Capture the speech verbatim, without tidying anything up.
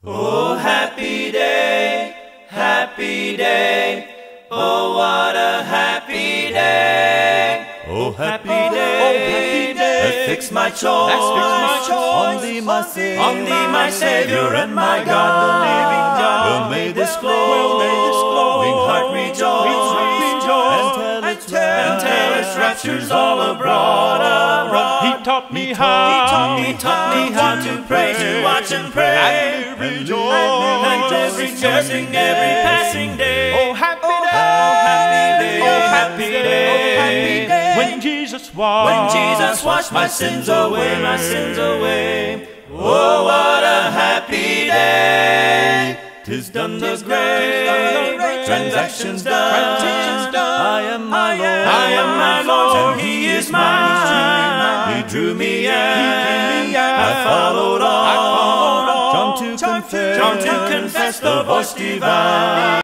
Oh, happy day, happy day. Oh, what a happy day. Oh, happy Happy day, day, oh, happy day. Let's fix my choice, Let's fix my choice. on thee, my Savior, On thee, my Savior and my God, the living God. Well, may this glowing heart rejoice, and tell its and tell its raptures all abroad, abroad. He taught me how, He taught me, taught me how to pray, to watch and pray, and live rejoice, and live rejoicing every passing day. Oh, happy day, happy day, oh, happy day, oh, happy day. when Jesus washed, When Jesus washed my sins away, my sins away. Oh, what a happy day! 'Tis done the great, transactions done. I am my Lord, I am my Lord, and He is mine. He drew me out, I followed on. John to confess, John to confess the voice divine.